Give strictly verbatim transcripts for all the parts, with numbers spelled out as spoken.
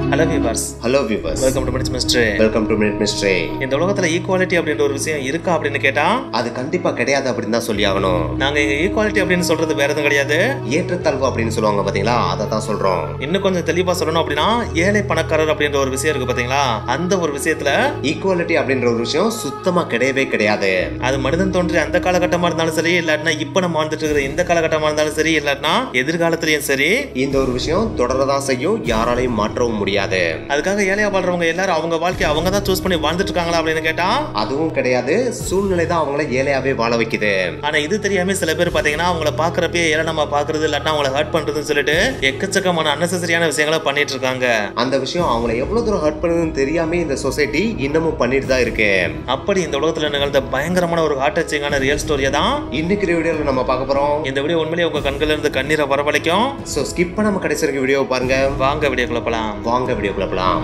Hello viewers. Hello viewers. Welcome to Minute Mystery. Welcome to Minute Mystery. இந்த உலகத்துல equality அப்படின்ற ஒரு விஷயம் இருக்கா அப்படின்னு கேட்டா அது கண்டிப்பா கிடையாது அப்படின்னு தான் சொல்லி ஆகணும். நாங்க இங்க ஈக்குவாலிட்டி அப்படின்னு சொல்றது வேற எதுவும் கிடையாது. ஏற்றத்தாழ்வு அப்படின்னு சொல்லுவாங்க பாத்தீங்களா, அதை தான் சொல்றோம். இன்னும் கொஞ்சம் தெளிவா சொல்லணும் அப்படின்னா ஏழை பணக்காரர் அப்படின்ற ஒரு விஷயம் இருக்கு பாத்தீங்களா, அந்த ஒரு விஷயத்துல ஈக்குவாலிட்டி அப்படின்ற ஒரு விஷயம் சுத்தமா கிடையவே கிடையாது. அது மனிதன் தோன்றி அந்த காலகட்டமா இருந்தாலும் சரி, இல்லாட்டினா இப்ப நம்ம வாழ்ந்துட்டு இருக்கிற இந்த காலகட்டமா இருந்தாலும் சரி, இல்லாட்டினா எதிர்காலத்திலயும் சரி, இந்த ஒரு விஷயம் தொடரதான் செய்யும், யாராலையும் மாற்றவும் முடியாது. அதுக்காக ஏழையா வாழ்றவங்க எல்லாரும் அவங்க வாழ்க்கையை அவங்க தான் சூஸ் பண்ணி வாழ்ந்துட்டு இருக்காங்களா அப்படின்னு கேட்டா அதுவும் கிடையாது. சூழ்நிலை தான் அவங்கள ஏழையாவே வாழ வைக்குது. ஆனா இது தெரியாம சில பேர் பாத்தீங்கன்னா அவங்கள பாக்குறப்பே ஏழை நம்ம பாக்குறது இல்லாட்டா அவங்கள ஹர்ட் பண்றதுன்னு சொல்லிட்டு எக்கச்சக்கமான அன்னெசரியான விஷயங்களை பண்ணிட்டு இருக்காங்க. அந்த விஷயம் அவங்கள எவ்வளவு தூரம் ஹர்ட் பண்ணுதுன்னு தெரியாம இந்த சொசைட்டி இன்னமும் பண்ணிட்டு தான் இருக்கு. அப்படி இந்த உலகத்துல நிகழ்ந்த பயங்கரமான ஒரு ஹார்ட் டச்சிங்கான ரியல் ஸ்டோரியை தான் இன்னைக்கு வீடியோல நம்ம பார்க்க போறோம். இந்த வீடியோ உண்மையிலேயே உங்க கண்கள்ல இருந்து கண்ணீரை வரவழைக்கும். சோ ஸ்கிப் பண்ணாம கடைசி வரைக்கும் வீடியோ பாருங்க. வாங்க வீடியோக்குள்ள போலாம். வாங்க வீடியோக்குள்ள போலாம்.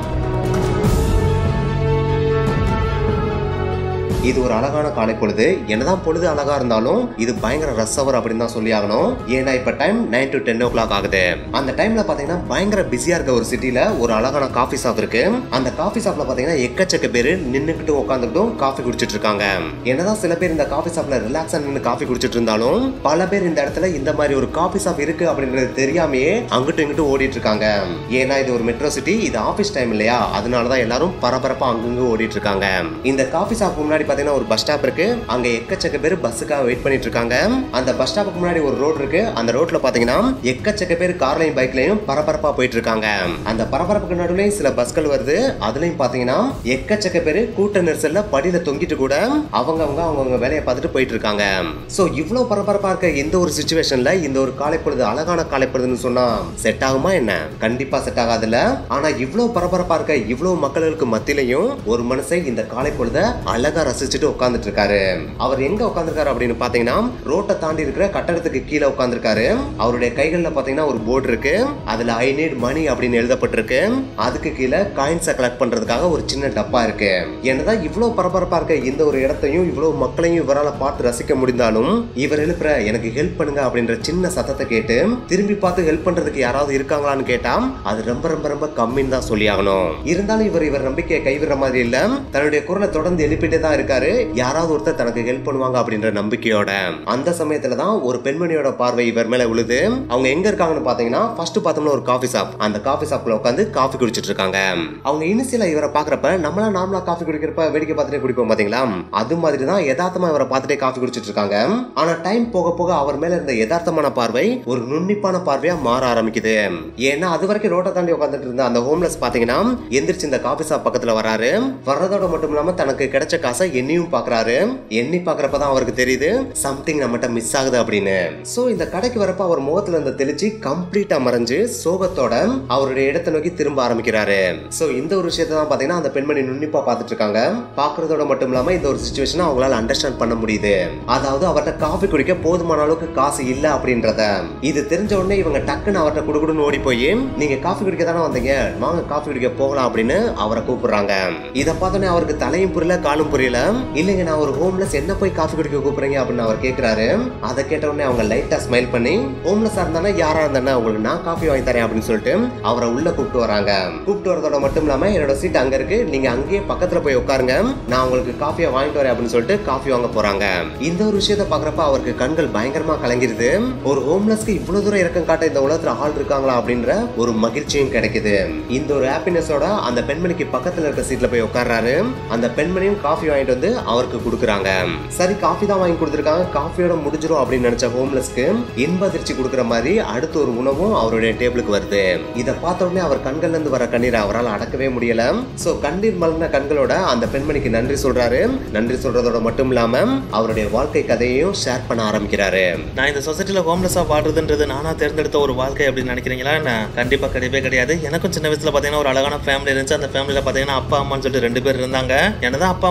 இது ஒரு அழகான காலை பொழுது. என்னதான் பொழுது அழகா இருந்தாலும் இது பயங்கர ரஷ் அவர் அப்படின்னு தான் சொல்லி ஆகணும். ஏன்னா இப்ப time nine to ten o'clock ஆகுது. அந்த டைம்ல பாத்தீங்கன்னா பயங்கர பிஸியா இருக்க ஒரு சிட்டில ஒரு அழகான காஃபி ஷாப் இருக்கு. அந்த காஃபி ஷாப்ல பாத்தீங்கன்னா எக்கச்சக்க பேரு நின்னுக்கிட்டு உட்காந்துக்கிட்டும் காஃபி குடிச்சிட்டு இருக்காங்க. என்னதான் சில பேர் இந்த காஃபி ஷாப்ல ரிலாக்ஸா நின்று காஃபி குடிச்சிட்டு இருந்தாலும் பல பேர் இந்த இடத்துல இந்த மாதிரி ஒரு காஃபி ஷாப் இருக்கு அப்படின்றது தெரியாமையே அங்கிட்டு இங்கிட்டு ஓடிட்டு இருக்காங்க. ஏன்னா இது ஒரு மெட்ரோ சிட்டி, இது ஆபீஸ் டைம் இல்லையா, அதனாலதான் எல்லாரும் பரபரப்பா அங்கங்க ஓடிட்டு இருக்காங்க. இந்த காஃபி ஷாப் முன்னாடி பாத்தீங்கன்னா ஒரு பஸ் ஸ்டாப் இருக்கு. அங்க எக்கச்சக்க பேர் பஸ்ஸுக்காக வெயிட் பண்ணிட்டு இருக்காங்க. அந்த பஸ் ஸ்டாப்புக்கு முன்னாடி ஒரு ரோட் இருக்கு. அந்த ரோட்ல பாத்தீங்கன்னா எக்கச்சக்க பேர் கார்லயும் பைக்லயும் பரபரப்பா போயிட்டு இருக்காங்க. அந்த பரபரப்புக்கு நடுவுலயும் சில பஸ்கள் வருது. அதுலயும் பாத்தீங்கன்னா எக்கச்சக்க பேர் கூட்ட நெரிசல்ல படியில தொங்கிட்டு கூட அவங்க அவங்க அவங்க வேலையை பார்த்துட்டு போயிட்டு இருக்காங்க. சோ இவ்வளவு பரபரப்பா இருக்க இந்த ஒரு சிச்சுவேஷன்ல இந்த ஒரு காலை பொழுது அழகான காலை பொழுதுன்னு சொன்னா செட் ஆகுமா என்ன? கண்டிப்பா செட் ஆகாதுல்ல. ஆனா இவ்வளவு பரபரப்பா இருக்க இவ்வளவு மக்களுக்கு மத்தியிலையும் ஒரு மனுஷன் இந்த காலை பொழுத அழகா ரசிச்சுட்டு உட்கார்ந்துட்டு இருக்காரு. அவர் எங்க உட்கார்ந்துருக்காரு அப்படின்னு பாத்தீங்கன்னா ரோட்டை தாண்டி இருக்கிற கட்டடத்துக்கு கீழே உட்கார்ந்துருக்காரு. அவருடைய கைகள்ல பாத்தீங்கன்னா ஒரு போர்டு இருக்கு. அதுல ஐ நீட் மணி அப்படின்னு எழுதப்பட்டிருக்கு. அதுக்கு கீழே காயின்ஸை கலெக்ட் பண்றதுக்காக ஒரு சின்ன டப்பா இருக்கு. என்னதான் இவ்வளவு பரபரப்பா இருக்க இந்த ஒரு இடத்தையும் இவ்வளவு மக்களையும் இவரால் பார்த்து ரசிக்க முடிந்தாலும் இவர் எழுப்புற எனக்கு ஹெல்ப் பண்ணுங்க அப்படின்ற சின்ன சத்தத்தை கேட்டு திரும்பி பார்த்து ஹெல்ப் பண்றதுக்கு யாராவது இருக்காங்களான்னு கேட்டா அது ரொம்ப ரொம்ப ரொம்ப கம்மின்னு தான் சொல்லி ஆகணும். இருந்தாலும் இவர் இவர் நம்பிக்கையை கைவிடுற மாதிரி இல்ல. தன்னுடைய குரலை தொடர்ந்து எழுப்பிட்டே தான் இருக்காரு. யாராவது ஒருத்தர் தனக்கு ஹெல்ப் பண்ணுவாங்க அப்படின்ற நம்பிக்கையோட. அந்த சமயத்துல தான் ஒரு பெண்மணியோட பார்வை இவர் மேல விழுது. அவங்க எங்க இருக்காங்கன்னு பாத்தீங்கன்னா ஃபர்ஸ்ட் பார்த்தோம்னா ஒரு காஃபி ஷாப். அந்த காஃபி ஷாப்ல உட்காந்து காஃபி குடிச்சிட்டு இருக்காங்க. அவங்க இனிஷியலா இவரை பாக்குறப்ப நம்மளா நார்மலா காஃபி குடிக்கிறப்ப வேடிக்கை பார்த்துட்டே குடிப்போம் பாத்தீங்களா, அது மாதிரி தான் யதார்த்தமா இவரை பார்த்துட்டே காஃபி குடிச்சிட்டு இருக்காங்க. ஆனா டைம் போக போக அவர் மேல இருந்த யதார்த்தமான பார்வை ஒரு நுண்ணிப்பான பார்வையா மாற ஆரம்பிக்குது. ஏன்னா அது வரைக்கும் ரோட்டை தாண்டி உட்காந்துட்டு இருந்த அந்த ஹோம்லெஸ் பாத்தீங்கன்னா எந்திரிச்சு இந்த காஃபி ஷாப் பக்கத்துல வராரு. வர்றதோட மட்டும் இல்லாம தனக்கு கிடைச்ச காசை எண்ணியும் பாக்குறாரு. எண்ணி பாக்குறப்பதான் அவருக்கு தெரியுது சம்திங் நம்மகிட்ட மிஸ் ஆகுது அப்படின்னு. சோ இந்த கடைக்கு வரப்ப அவர் முகத்துல இருந்த தெளிச்சு கம்ப்ளீட்டா மறைஞ்சு சோகத்தோட அவருடைய இடத்தை நோக்கி திரும்ப ஆரம்பிக்கிறாரு. சோ இந்த ஒரு விஷயத்தை தான் பாத்தீங்கன்னா அந்த பெண்மணி நுண்ணிப்பா பாத்துட்டு இருக்காங்க. பாக்குறதோட மட்டும் இல்லாம இந்த ஒரு சிச்சுவேஷனை அவங்களால அண்டர்ஸ்டாண்ட் பண்ண முடியுது. அதாவது அவர்கிட்ட காஃபி குடிக்க போதுமான அளவுக்கு காசு இல்ல அப்படின்றத. இது தெரிஞ்ச உடனே இவங்க டக்குன்னு அவர்கிட்ட குடுகுடுன்னு ஓடி போய் நீங்க காஃபி குடிக்க தானே வந்தீங்க, வாங்க காஃபி குடிக்க போகலாம் அப்படின்னு அவரை கூப்பிடுறாங்க. இதை பார்த்தோன்னே அவருக்கு தலையும் புரியல காலும் புரியல. இல்லைங்க நான் ஒரு ஹோம்லெஸ் என்ன போய் காஃபி குடிக்க கூப்பிடுறீங்க அப்படின்னு அவர் கேட்கிறாரு. அதை கேட்ட உடனே அவங்க லைட்டா ஸ்மைல் பண்ணி ஹோம்லெஸ்ஸா இருந்தானே யாரா இருந்தானே உங்களுக்கு நான் காஃபி வாங்கி தரேன் அப்படின்னு சொல்லிட்டு அவரை உள்ள கூப்பிட்டு வராங்க. கூப்பிட்டு வரதோட மட்டும் இல்லாம என்னோட சீட் அங்க இருக்கு, நீங்க அங்கேயே பக்கத்துல போய் உட்காருங்க, நான் உங்களுக்கு காஃபியை வாங்கிட்டு வரேன் அப்படின்னு சொல்லிட்டு காஃபி வாங்க போறாங்க. இந்த ஒரு விஷயத்தை பாக்குறப்ப அவருக்கு கண்கள் பயங்கரமா கலங்கிருது. ஒரு ஹோம்லெஸ்க்கு இவ்வளவு தூரம் இறக்கம் காட்ட இந்த உலகத்துல ஆள் இருக்காங்களா அப்படின்ற ஒரு மகிழ்ச்சியும் கிடைக்குது. இந்த ஒரு ஹாப்பினஸோட அந்த பெண்மணிக்கு பக்கத்துல இருக்க சீட்ல போய் உட்கார்றாரு. அந்த பெண்மணியும் காஃபி வாங்கிட்டு வந்து அவருக்கு கொடுக்குறாங்க. சரி காஃபி தான் வாங்கி கொடுத்துருக்காங்க, காஃபியோட முடிஞ்சிரும் அப்படின்னு நினைச்ச ஹோம்லெஸ்க்கு இன்ப அதிர்ச்சி கொடுக்குற மாதிரி அடுத்த ஒரு உணவும் அவருடைய டேபிளுக்கு வருது. இதை பார்த்த உடனே அவர் கண்கள்ல இருந்து வர கண்ணீரை அவரால் அடக்கவே முடியல. சோ கண்ணீர் மல்கின கண்களோட அந்த பெண்மணிக்கு நன்றி சொல்றாரு. நன்றி சொல்றதோட மட்டும் இல்லாம அவருடைய வாழ்க்கை கதையையும் ஷேர் பண்ண ஆரம்பிக்கிறாரு. நான் இந்த சொசைட்டில ஹோம்லெஸ்ஸா வாழ்றதுன்றது நானா தேர்ந்தெடுத்த ஒரு வாழ்க்கை அப்படின்னு நினைக்கிறீங்களா என்ன? கண்டிப்பா கிடையவே கிடையாது. எனக்கும் சின்ன வயசுல பாத்தீங்கன்னா ஒரு அழகான ஃபேமிலி இருந்துச்சு. அந்த ஃபேமிலியில பாத்தீங்கன்னா அப்பா அம்மான்னு சொல்லிட்டு ரெண்டு பேர் இருந்தாங்க. என்னதான் அப்பா அம்மான்னு சொல்ற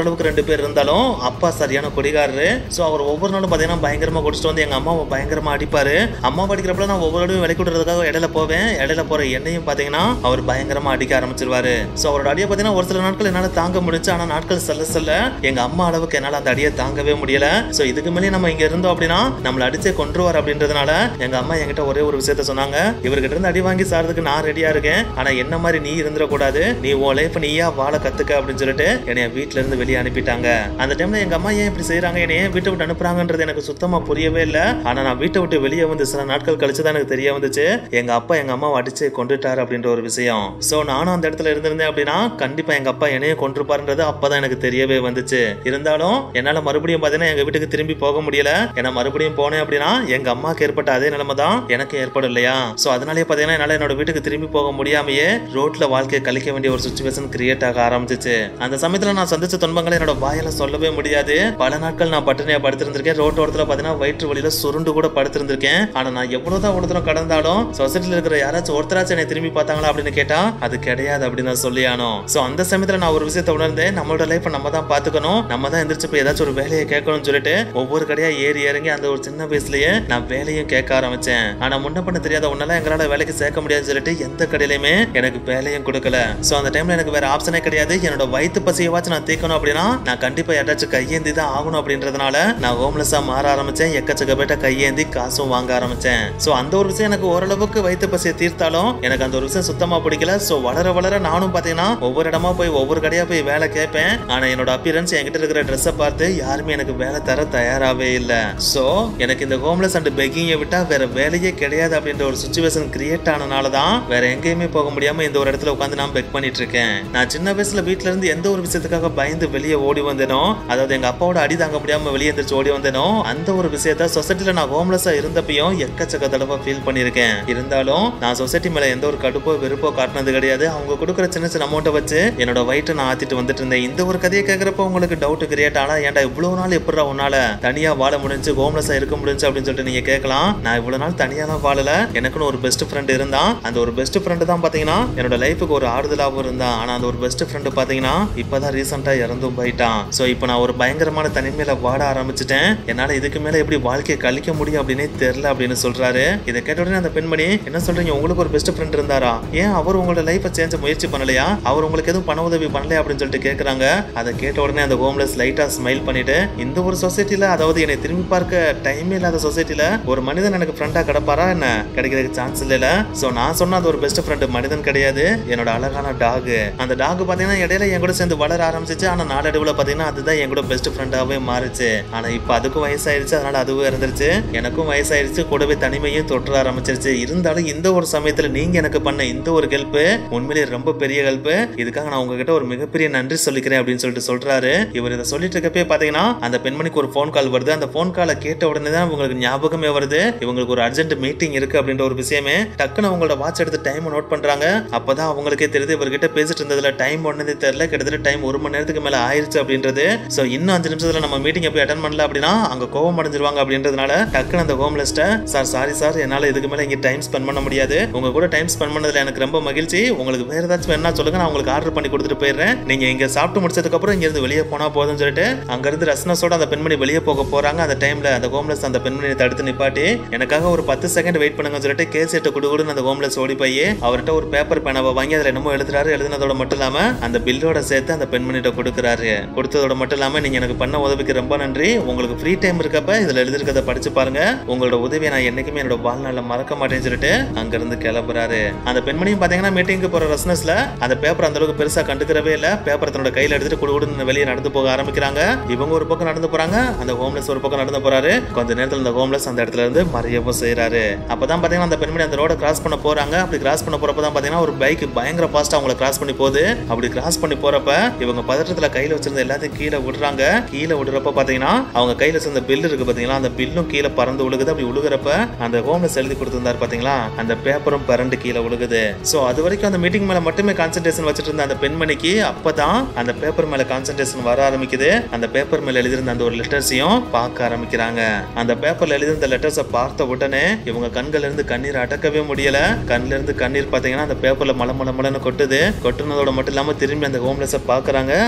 அளவுக்கு ரெண்டு பேர் இருந்தாலும் அப்பா சரியான குடிகாரரு. சோ அவர் ஒவ்வொரு நாளும் பாத்தீங்கன்னா பயங்கரமா குடிச்சிட்டு வந்து எங்க அம்மாவை பயங்கரமா அடிப்பாரு. அம்மா படிக்கிறப்ப நான் ஒவ்வொரு நாளும் விலைக்கு விடுறதுக்காக இடையில போவேன். இடையில போற என்னையும் பாத்தீங்கன்னா அவர் பயங்கரமா அடிக்க ஆரம்பிச்சிருவாரு. சோ அவரோட அடியை பாத்தீங்கன்னா ஒரு சில நாட்கள் என்னால தாங்க முடிஞ்சு. ஆனா நாட்கள் செல்ல செல்ல எங்க அம்மா அளவுக்கு என்னால அந்த அடியை தாங்கவே முடியல. சோ இதுக்கு மேலே நம்ம இங்க இருந்தோம் அப்படின்னா நம்மள அடிச்சே கொன்றுவார் அப்படின்றதுனால எங்க அம்மா என்கிட்ட ஒரே ஒரு விஷயத்த சொன்னாங்க. இவர்கிட்ட இருந்து அடி வாங்கி சாறதுக்கு நான் ரெடியா இருக்கேன். ஆனா என்ன மாதிரி நீ இருந்துடக்கூடாது. நீ உன் லைஃப் நீயா வாழ கத்துக்க அப்படின்னு சொல்லிட்டு என்னைய வீட்டுல இருந்து வெளியே அனுப்பிட்டாங்க. அந்த டைம்ல எங்க அம்மா ஏன் இப்படி செய்யறாங்க, என்னைய வீட்டை விட்டு அனுப்புறாங்கன்றது எனக்கு சுத்தமா புரியவே இல்லை. ஆனா நான் வீட்டை விட்டு வெளியே வந்து சில நாட்கள் கழிச்சுதான் எனக்கு தெரிய வந்துச்சு எங்க அப்பா எங்க அம்மாவை அடிச்சு கொண்டுட்டாரு அப்படின்ற ஒரு விஷயம். சோ நானும் அந்த இடத்துல இருந்திருந்தேன் அப்படின்னா கண்டிப்பா எங்க அப்பா என்னைய கொன்றுப்பாருன்றது அப்பதான் எனக்கு தெரியவே வந்துச்சு. இருந்தாலும் என்னால மறுபடியும் பாத்தீங்கன்னா எங்க வீட்டுக்கு திரும்பி போக முடியல. ஏன்னா மறுபடியும் போனேன் அப்படின்னா எங்க அம்மாக்கு ஏற்பட்ட அதே நிலைமை தான் எனக்கு ஏற்படும் இல்லையா. சோ அதனாலே பாத்தீங்கன்னா என்னால என்னோட வீட்டுக்கு திரும்பி போக முடியாமையே ரோட்ல வாழ்க்கையை கழிக்க வேண்டிய ஒரு சிச்சுவேஷன் கிரியேட் ஆக ஆரம்பிச்சிச்சு. அந்த சமயத்துல நான் சந்திச்ச துன்பங்களை என்னோட வாயில சொல்லவே முடியாது. பல நாட்கள் நான் பட்டினியா படுத்திருந்திருக்கேன். ரோட்டோரத்துல பாத்தீங்கன்னா வயிற்று வலியில சுருண்டு கூட படுத்திருந்திருக்கேன். ஆனா நான் எவ்வளவுதான் ஒரு தூரம் கடந்தாலும் சொசைட்டில இருக்கிற யாராச்சும் ஒருத்தராச்சும் என்னை திரும்பி பார்த்தாங்களா அப்படின்னு கேட்டா அது கிடையாது அப்படின்னு நான் சொல்லி ஆனோம். சோ அந்த சமயத்துல நான் ஒரு விஷயத்தை உணர்ந்தேன். நம்மளோட லைஃப் நம்ம தான் பாத்துக்கணும். நம்ம தான் எந்திரிச்சு போய் ஏதாச்சும் ஒரு வேலையை கேட்கணும்னு சொல்லிட்டு ஒவ்வொரு கடையா ஏறி இறங்கி அந்த ஒரு சின்ன வயசுலயே நான் வேலையும் கேட்க ஆரம்பிச்சேன். ஆனா முன்ன பண்ண தெரியாத ஒன்னால எங்களால வேலைக்கு சேர்க்க முடியாதுன்னு சொல்லிட்டு எந்த கடையிலுமே எனக்கு வேலையும் கொடுக்கல. சோ அந்த டைம்ல எனக்கு வேற ஆப்ஷனே கிடையாது. என்னோட வயிற்று பசியவாச்சும் நான் தீக்கணும் அப்படின்னா நான் கண்டிப்பா யாராச்சும் கையேந்தி தான் ஆகணும் அப்படின்றதுனால நான் ஹோம்லெஸ்ஸா மாற ஆரம்பிச்சேன். எக்கச்சக்க பேட்ட கையேந்தி காசும் வாங்க ஆரம்பிச்சேன். சோ அந்த ஒரு விஷயம் எனக்கு ஓரளவுக்கு வயிற்று பசியை தீர்த்தாலும் எனக்கு அந்த ஒரு விஷயம் சுத்தமா பிடிக்கல. சோ வளர வளர நானும் பாத்தீங்கன்னா ஒவ்வொரு இடமா போய் ஒவ்வொரு கடையா போய் வேலை கேட்பேன். ஆனா என்னோட அப்பியரன்ஸ் என்கிட்ட இருக்கிற ட்ரெஸ்ஸை பார்த்து யாருமே எனக்கு வேலை தர தயாராகவே இல்ல. சோ எனக்கு இந்த ஹோம்லெஸ் அண்ட் பெக்கிங்கை விட்டா வேற வேலையே கிடையாது அப்படின்ற ஒரு சிச்சுவேஷன் கிரியேட் ஆனனால தான் வேற எங்கேயுமே போக முடியாம இந்த ஒரு இடத்துல உட்காந்து நான் பெக் பண்ணிட்டு இருக்கேன். நான் சின்ன வயசுல வீட்டுல இருந்து எந்த ஒரு விஷயத்துக்காக பயந்து வெளியே ஓடி வந்தேனோ, அதாவது எங்க அப்பாவோட அடி தாங்க முடியாம வெளியே எந்திரிச்சு ஓடி வந்தேனோ, அந்த ஒரு விஷயத்த சொசைட்டில நான் ஹோம்லெஸ்ஸா இருந்தப்பையும் எக்கச்சக்க தடவை ஃபீல் பண்ணிருக்கேன். இருந்தாலும் நான் சொசைட்டி மேல எந்த ஒரு கடுப்போ வெறுப்போ காட்டினது கிடையாது. அவங்க கொடுக்குற சின்ன சின்ன அமௌண்ட்டை வச்சு என்னோட வயிற்றை நான் ஆத்திட்டு வந்துட்டு இருந்தேன். இந்த ஒரு கதையை கேட்கறப்ப உங்களுக்கு டவுட் கிரியேட் ஆனா ஏன்டா இவ்வளவு நாள் எப்படா உன்னால தனியா வாழ முடிஞ்சு ஹோம்லெஸ்ஸா இருக்க முடிஞ்சு அப்படின்னு சொல்லிட்டு நீங்க கேட்கலாம். நான் இவ்வளவு நாள் தனியாலாம் வாழல. எனக்குன்னு ஒரு பெஸ்ட் ஃப்ரெண்ட் இருந்தான். அந்த ஒரு பெஸ்ட் ஃப்ரெண்ட் தான் பாத்தீங்கன்னா என்னோட லைஃபுக்கு ஒரு ஆறுதலாகவும் இருந்தான். ஆனா அந்த ஒரு பெஸ்ட் ஃப்ரெண்ட் பாத்தீங்கன்னா இப்பதான் ரீசெண்டா இறந்தும் போயிட்டான். சோ இப்போ நான் ஒரு பயங்கரமான தனிமையில வாட ஆரம்பிச்சுட்டேன். என்னால இதுக்கு மேல எப்படி வாழ்க்கையை கழிக்க முடியும் அப்படின்னு தெரியல அப்படின்னு சொல்றாரு. இதை கேட்ட உடனே அந்த பெண்மணி என்ன சொல்றீங்க, உங்களுக்கு ஒரு பெஸ்ட் ஃப்ரெண்ட் இருந்தாரா, ஏன் அவர் உங்களோட லைஃபை சேஞ்ச் முயற்சி பண்ணலையா, அவர் உங்களுக்கு எதுவும் பண உதவி பண்ணலையா அப்படின்னு சொல்லிட்டு கேட்கறாங்க. அதை கேட்ட உடனே அந்த ஹோம்லெஸ் லைட்டா ஸ்மைல் பண்ணிட்டு இந்த ஒரு சொசைட்டில, அதாவது என்னை திரும்பி பார்க்க டைமே இல்லாத சொசைட்டில ஒரு மனிதன் எனக்கு ஃப்ரெண்டா கிடப்பாரா என்ன, கிடைக்கிறதுக்கு சான்ஸ் இல்ல. சோ நான் சொன்ன அது ஒரு பெஸ்ட் ஃப்ரெண்ட் மனிதன் கிடையாது, என்னோட அழகான டாக். அந்த டாக் பாத்தீங்கன்னா இடையில என் கூட சேர்ந்து வளர ஆரம்பிச்சிச்சு. ஆனா நாளடைவுல பாத்தீங்கன்னா அதுதான் என் கூட பெஸ்ட் ஃப்ரெண்டாவே மாறுச்சு. ஆனா இப்ப அதுக்கும் வயசாயிருச்சு, அதனால அதுவும் இறந்துருச்சு. எனக்கும் வயசாயிருச்சு, கூடவே தனிமையும் தொற்ற ஆரம்பிச்சிருச்சு. இருந்தாலும் இந்த ஒரு சமயத்துல நீங்க எனக்கு பண்ண இந்த ஒரு ஹெல்ப் உண்மையிலேயே ரொம்ப பெரிய ஹெல்ப். இதுக்காக நான் உங்ககிட்ட ஒரு மிகப்பெரிய நன்றி சொல்லிக்கிறேன் அப்படின்னு சொல்லிட்டு சொல்றாரு. இவர் இதை சொல்லிட்டு இருக்கப்பே பாத்தீங்கன்னா அந்த பெண்மணிக்கு ஒரு போன் கால் வருது. அந்த போன் காலை கேட்ட உடனே தான் உங்களுக்கு ஞாபகமே வருது இவங்களுக்கு ஒரு அர்ஜென்ட் மீட்டிங் இருக்கு அப்படின்ற ஒரு விஷயமே. டக்குன்னு அவங்களோட வாட்ச் எடுத்து டைம் நோட் பண்றாங்க. அப்பதான் அவங்களுக்கே தெரியுது இவர்கிட்ட பேசிட்டு இருந்ததுல டைம் ஒன்னதே தெரியல, கிட்டத்தட்ட டைம் ஒரு மணி நேரத்துக்கு மேல ஆயிருச்சு அப்படின்றது. சோ இன்னும் அஞ்சு நிமிஷத்துல நம்ம மீட்டிங் போய் அட்டன் பண்ணல அப்படின்னா அங்க கோவம் அடைஞ்சிருவாங்க அப்படின்றதுனால டக்குன்னு அந்த ஹோம்லெஸ்ட சார் சாரி சார் என்னால இதுக்கு மேல இங்க டைம் ஸ்பெண்ட் பண்ண முடியாது, உங்க கூட டைம் ஸ்பெண்ட் பண்ணதுல எனக்கு ரொம்ப மகிழ்ச்சி, உங்களுக்கு வேற ஏதாச்சும் வேணா சொல்லுங்க, நான் உங்களுக்கு ஆர்டர் பண்ணி கொடுத்துட்டு போயிடுறேன், நீங்க இங்க சாப்பிட்டு முடிச்சதுக்கு அப்புறம் இங்க இருந்து வெளியே போனா போதும்னு சொல்லிட்டு அங்க இருந்து ரஸ்னஸோட அந்த பெண்மணி வெளியே போக போறாங்க. அந்த டைம்ல அந்த ஹோம்லெஸ் அந்த பெண்மணியை தடுத்து நிப்பாட்டி எனக்காக ஒரு பத்து செகண்ட் வெயிட் பண்ணுங்க சொல்லிட்டு கேஸ் எட்டு குடுகுடுன்னு அந்த ஹோம்லெஸ் ஓடி போய் அவர்கிட்ட ஒரு பேப்பர் பேனாவை வாங்கி அதுல என்னமோ எழுதுறாரு. எழுதுனதோட மட்டும் இல்லாம அந்த பில்லோட சேர்த்து அந்த பெண்மணிட்ட கொடுக்குறாரு. கொடுத்ததோட மட்டும் இல்லாம நீங்க எனக்கு பண்ண உதவிக்கு ரொம்ப நன்றி, உங்களுக்கு ஃப்ரீ டைம் இருக்கப்ப இதுல எழுதிருக்கதை படிச்சு பாருங்க, உங்களோட உதவியை நான் என்னைக்குமே என்னோட வாழ்நாள்ல மறக்க மாட்டேன்னு சொல்லிட்டு அங்க இருந்து கிளம்புறாரு. அந்த பெண்மணியும் பாத்தீங்கன்னா மீட்டிங்கு போற ரஸ்னஸ்ல அந்த பேப்பர் அந்த அளவுக்கு பெருசா கண்டுக்கிறவே இல்ல. பேப்பர் தன்னோட கையில எடுத்துட்டு குடுகுடுன்னு வெளியே நடந்து போக ஆரம்பிக்கிறாங்க. இவங்க ஒரு பக்கம் நடந்து போறாங்க, அந்த ஹோம்லெஸ் ஒரு பக்கம் நடந்து போறாரு. கொஞ்ச நேரத்துல அந்த ஹோம்லெஸ் அந்த இடத்துல இருந்து மறையவும் செய்யறாரு. அப்பதான் பாத்தீங்கன்னா அந்த பெண்மணி அந்த ரோட கிராஸ் பண்ண போறாங்க. அப்படி கிராஸ் பண்ண போறப்பதான் பாத்தீங்கன்னா ஒரு பைக் பயங்கர ஃபாஸ்டா அவங்கள கிராஸ் பண்ணி போகுது. அப்படி கிராஸ் பண்ணி போறப்ப இவங்க பதற்றத்துல கையில வச்சிருந்த எல்லாத்தையும் கீழே விடுறாங்க. கீழே விடுறப்ப பாத்தீங்கன்னா அவங்க கையில வச்சிருந்த பில் இருக்கு பாத்தீங்களா, அந்த பில்லும் கீழே பறந்து விழுகுது. அப்படி விழுகிறப்ப அந்த ஹோம்லெஸ் எழுதி கொடுத்திருந்தாரு பாத்தீங்களா, அந்த பேப்பரும் பறந்து கீழே விழுகுது. சோ அது வரைக்கும் அந்த மீட்டிங் மேல மட்டுமே கான்சென்ட்ரேஷன் வச்சிட்டு இருந்த அந்த பெண்மணிக்கு அப்பதான் அந்த பேப்பர் மேல கான்சென்ட்ரேஷன் வர ஆரம்பிக்குது. அந்த பேப்பர் மேல எழுதியிருந்த அந்த ஒரு லெட்டர்ஸையும் பார்க்க ஆரம்பிக்கிறாங்க. அந்த பேப்பர்ல எழுதியிருந்த லெட்டர்ஸை பார்த்த உடனே இவங்க கண்கள்ல இருந்து கண்ணீர் அடக்கவே முடியல. கண்ணுல இருந்து கண்ணீர் பாத்தீங்கன்னா அந்த பேப்பர்ல மல மல மலன்னு கொட்டுது. கொட்டுனதோட மட்டும் இல்லாம திரும்பி அந்த ஹோம்லெஸ் பாக்குறாங்க. ஆனா அந்த இடத்துல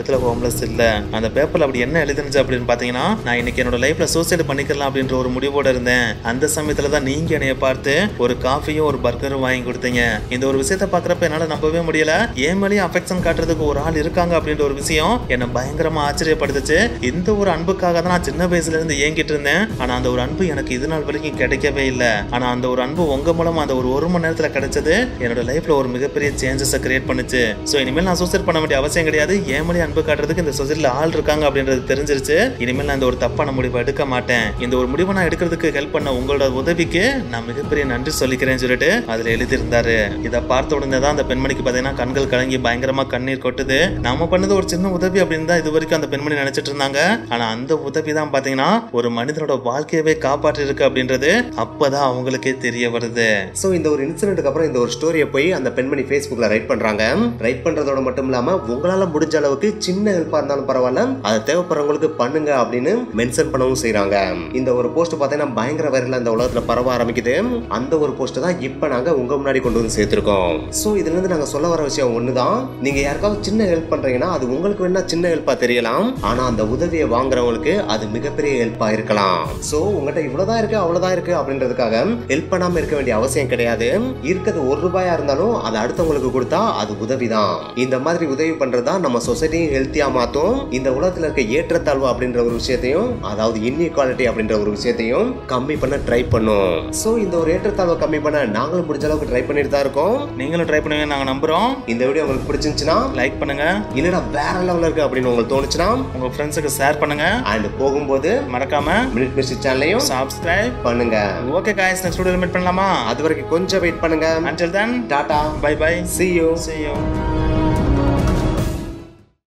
இடத்துல ஹோம்லெஸ் இல்ல. அந்த பேப்பர்ல அப்படி என்ன எழுதிருந்துச்சு அப்படின்னு பாத்தீங்கன்னா, நான் இன்னைக்கு என்னோட லைஃப்ல சூசைட் பண்ணிக்கலாம் அப்படின்ற ஒரு முடிவோட இருந்தேன். அந்த சமயத்துல தான் நீங்க என்னைய பார்த்து ஒரு காஃபியும் ஒரு பர்கரும் வாங்கி கொடுத்தீங்க. இந்த ஒரு விஷயத்தை பாக்குறப்ப என்னால நம்பவே முடியல. ஏன் மேலேயும் அஃபெக்ஷன் காட்டுறதுக்கு ஒரு ஆள் இருக்காங்க அப்படின்ற ஒரு விஷயம் என்ன பயங்கரமா ஆச்சரியப்படுத்துச்சு. இந்த ஒரு அன்புக்காக தான் நான் சின்ன வயசுல இருந்து ஏங்கிட்டு இருந்தேன். ஆனா அந்த ஒரு அன்பு எனக்கு இது நாள் வரைக்கும் கிடைக்கவே இல்லை. ஆனா அந்த ஒரு அன்பு உங்க மூலமா அந்த ஒரு ஒரு மணி நேரத்துல கிடைச்சது என்னோட லைஃப்ல ஒரு மிகப்பெரிய சேஞ்சஸை கிரியேட் பண்ணுச்சு. சோ இனிமேல் நான் சூசைட் பண்ண வேண்டிய அவசியம் கிடையாது. ஏன் மேலே அன்பு காட்டுறதுக்கு இந்த சொசைட்டில ஆள் இருக்காங்க அப்படின்றது தெரிஞ்சிருச்சு. இனிமேல் நான் இந்த ஒரு தப்பான முடிவை எடுக்க மாட்டேன். இந்த ஒரு முடிவை நான் எடுக்கிறதுக்கு ஹெல்ப் பண்ண உங்களோட உதவிக்கு நான் மிகப்பெரிய நன்றி சொல்லிக்கிறேன்னு சொல்லிட்டு அதுல எழுதியிருந்தாரு. இதை பார்த்த உடனே தான் அந்த பெண்மணிக்கு பாத்தீங்கன்னா கண்கள் கலங்கி பயங்கரமா கண்ணீர் கொட்டுது. நாம பண்ணது ஒரு சின்ன உதவி அப்படின்னு தான் இது வரைக்கும் அந்த பெண்மணி நினைச்சிட்டு இருந்தாங்க. ஆனா அந்த உதவி தான் பாத்தீங்கன்னா ஒரு மனிதனோட வாழ்க்கையவே காப்பாற்றி இருக்கு அப்படின்றது அப்பதான் அவங்களுக்கே தெரிய வருது. சோ இந்த ஒரு இன்சிடென்ட்க்கு அப்புறம் இந்த ஒரு ஸ்டோரியை போய் அந்த பெண்மணி Facebookல ரைட் பண்றாங்க. ரைட் பண்றதோட மட்டும் இல்லாம உங்களால முடிஞ்ச அளவுக்கு சின்ன ஹெல்ப்பா இருந்தாலும் பரவாயில்ல, அது தேவைப்படுறவங்களுக்கு பண்ணுங்க அப்படின்னு மென்ஷன் பண்ணவும் செய்றாங்க. இந்த ஒரு போஸ்ட் பாத்தீங்கன்னா பயங்கர வைரலா இந்த உலகத்துல பரவ ஆரம்பிக்குது. அந்த ஒரு போஸ்ட் தான் இப்ப நாங்க உங்க முன்னாடி கொண்டு வந்து சேர்த்திருக்கோம். சோ இதுல இருந்து நாங்க சொல்ல வர விஷயம் ஒண்ணுதான். நீங்க யாருக்காவது சின்ன ஹெல்ப் பண்றீங்கன்னா அது உங்களுக்கு வேணா சின்ன ஹெல்ப்பா தெரியலாம். ஆனா அந்த உதவியை வாங்குறவங்களுக்கு அது மிகப்பெரிய ஹெல்ப்பா இருக்கலாம். சோ உங்ககிட்ட இவ்வளவுதான் இருக்கு அவ்வளவுதான் இருக்கு அப்படின்றதுக்காக ஹெல்ப் பண்ணாம இருக்க வேண்டிய அவசியம் கிடையாது. இருக்கிறது ஒரு ரூபாயா இருந்தாலும் அது அடுத்தவங்களுக்கு கொடுத்தா அது உதவிதான். இந்த மாதிரி உதவி பண்றதா நம்ம சொசைட்டியும் ஹெல்த்தியா மாத்தும். இந்த உலகத்துல இருக்க ஏற்றத்தாழ்வு அப்படின்ற ஒரு விஷயத்தையும், அதாவது இன்இக்வாலிட்டி அப்படின்ற ஒரு விஷயத்தையும் கம்மி பண்ண ட்ரை பண்ணும். சோ இந்த ஒரு ஏற்றத்தாழ்வை கம்மி பண்ண நாங்களும் முடிஞ்ச அளவுக்கு ட்ரை பண்ணிட்டு தான் இருக்கோம். நீங்களும் ட்ரை பண்ணுவீங்க நாங்க நம்புறோம். இந்த வீடியோ உங்களுக்கு பிடிச்சிருந்துச்சுன்னா லைக் பண்ணுங்க. இல்லனா வேற லெவல்ல இருக்கு அப்படின்னு உங்களுக்கு தோணுச்சுன்னா உங்க ஃப்ரெண்ட்ஸுக்கு ஷேர் பண்ணுங்க. அண்ட் போகும்போது மறக்காம மினிட் மிஸ்டர் சேனலையும் சப்ஸ்கிரைப் பண்ணுங்க. ஓகே गाइस, நெக்ஸ்ட் வீடியோல மீட் பண்ணலாமா? அது வரைக்கும் கொஞ்சம் வெயிட் பண்ணுங்க. Until then, Tata, bye bye, see you. see you.